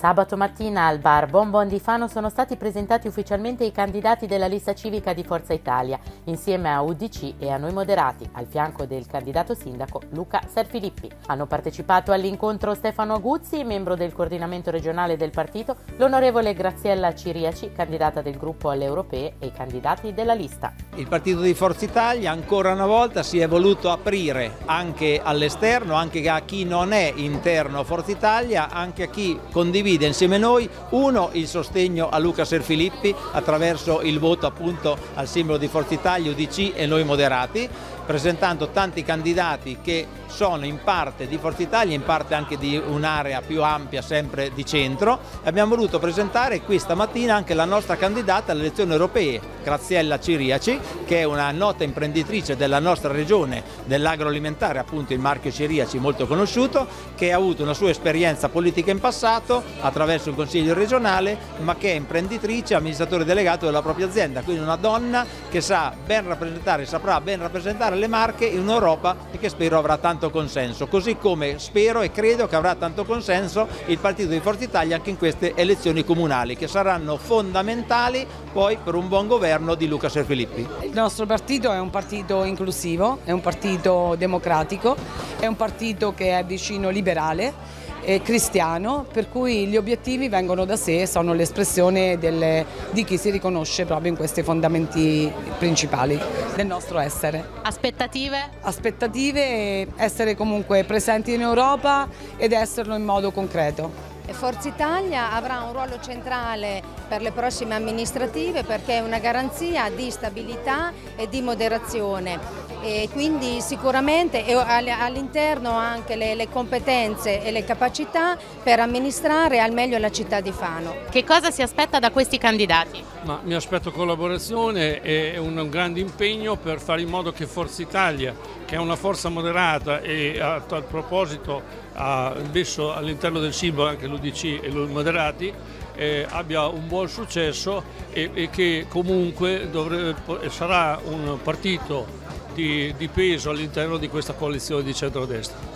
Sabato mattina al bar Bon Bon di Fano sono stati presentati ufficialmente i candidati della lista civica di Forza Italia, insieme a UDC e a Noi Moderati, al fianco del candidato sindaco Luca Serfilippi. Hanno partecipato all'incontro Stefano Aguzzi, membro del coordinamento regionale del partito, l'onorevole Graziella Ciriaci, candidata del gruppo alle europee, e i candidati della lista. Il partito di Forza Italia ancora una volta si è voluto aprire anche all'esterno, anche a chi non è interno a Forza Italia, anche a chi condivide insieme a noi, il sostegno a Luca Serfilippi attraverso il voto appunto al simbolo di Forza Italia, UDC e Noi Moderati, presentando tanti candidati che sono in parte di Forza Italia, in parte anche di un'area più ampia, sempre di centro. Abbiamo voluto presentare qui stamattina anche la nostra candidata alle elezioni europee, Graziella Ciriaci, che è una nota imprenditrice della nostra regione dell'agroalimentare, appunto il marchio Ciriaci molto conosciuto, che ha avuto una sua esperienza politica in passato attraverso il Consiglio regionale, ma che è imprenditrice, amministratore delegato della propria azienda, quindi una donna che sa ben rappresentare, saprà ben rappresentare le Marche in Europa e che spero avrà tanto consenso, così come spero e credo che avrà tanto consenso il partito di Forza Italia anche in queste elezioni comunali, che saranno fondamentali poi per un buon governo di Luca Serfilippi. Il nostro partito è un partito inclusivo, è un partito democratico, è un partito che è vicino liberale e cristiano, per cui gli obiettivi vengono da sé, sono l'espressione di chi si riconosce proprio in questi fondamenti principali del nostro essere. Aspettative? Aspettative, essere comunque presenti in Europa ed esserlo in modo concreto. Forza Italia avrà un ruolo centrale per le prossime amministrative perché è una garanzia di stabilità e di moderazione e quindi sicuramente all'interno anche le competenze e le capacità per amministrare al meglio la città di Fano. Che cosa si aspetta da questi candidati? Mi aspetto collaborazione e un grande impegno per fare in modo che Forza Italia, che è una forza moderata e a tal proposito ha messo all'interno del simbolo anche l'UDC e i Moderati, abbia un buon successo e che comunque sarà un partito di peso all'interno di questa coalizione di centrodestra.